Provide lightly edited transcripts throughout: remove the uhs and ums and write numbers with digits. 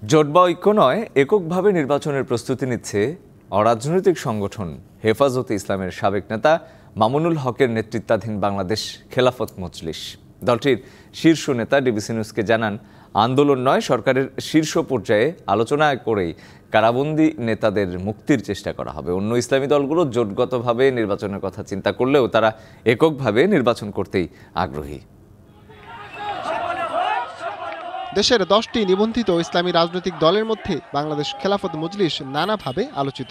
জোট বা ঐক্য নয়, এককভাবে নির্বাচনের প্রস্তুতি নিচ্ছে অরাজনৈতিক সংগঠন হেফাজতে ইসলামের সাবেক নেতা মামুনুল হকের নেতৃত্বাধীন বাংলাদেশ খেলাফত মজলিস। দলটির শীর্ষ নেতা ডিবিসি নিউজকে জানান, আন্দোলন নয়, সরকারের শীর্ষ পর্যায়ে আলোচনা করেই কারাবন্দী নেতাদের মুক্তির চেষ্টা করা হবে। অন্য ইসলামী দলগুলো জোটগতভাবে নির্বাচনের কথা চিন্তা করলেও তারা এককভাবে নির্বাচন করতেই আগ্রহী। দেশের 10টি নিবন্ধিত ইসলামী রাজনৈতিক দলের মধ্যে বাংলাদেশ খেলাফত মজলিস নানাভাবে আলোচিত।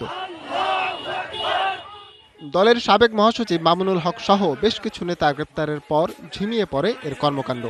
দলের সাবেক মহাসচিব মামুনুল হক সহ বেশ কিছু নেতা গ্রেপ্তারের পর ঝিমিয়ে পড়ে এর কর্মকাণ্ড।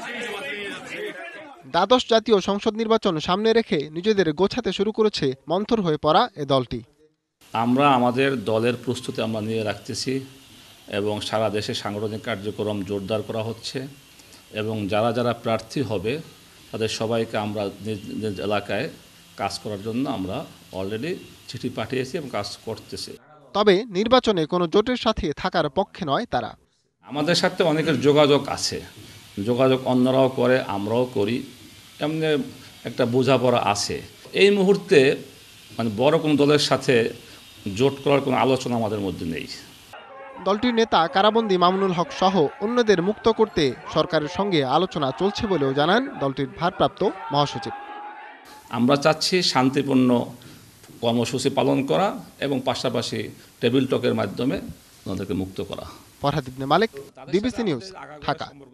দ্বাদশ জাতীয় সংসদ নির্বাচন সামনে রেখে নিজেদের গোছাতে শুরু করেছে মন্থর হয়ে পড়া এ দলটি। আমরা আমাদের দলের প্রস্তুতি আমরা নিয়ে রাখতেছি এবং সারা দেশে সাংগঠনিক কার্যক্রম জোরদার করা হচ্ছে এবং যারা যারা প্রার্থী হবে তাদের সবাইকে আমরা নিজ নিজ এলাকায় কাজ করার জন্য আমরা অলরেডি চিঠি পাঠিয়েছি এবং কাজ করতেছি। তবে নির্বাচনে কোনো জোটের সাথে থাকার পক্ষে নয় তারা। আমাদের সাথে অনেকের যোগাযোগ আছে, যোগাযোগ অন্যরাও করে, আমরাও করি, এমনি একটা বোঝাপড়া আছে। এই মুহূর্তে বড় কোনো দলের সাথে জোট করার কোনো আলোচনা আমাদের মধ্যে নেই। দলটির নেতা কারাবন্দী মামুনুল হক সহ অন্যদের মুক্ত করতে সরকারের সঙ্গে আলোচনা চলছে বলেও জানান দলটির ভারপ্রাপ্ত মহাসচিব। আমরা চাচ্ছি শান্তিপূর্ণ কর্মসূচি পালন করা এবং পাশাপাশি টেবিল টকের মাধ্যমে ওনাদেরকে মুক্ত করা। Farhad Ibne Malik, DBC news, Dhaka.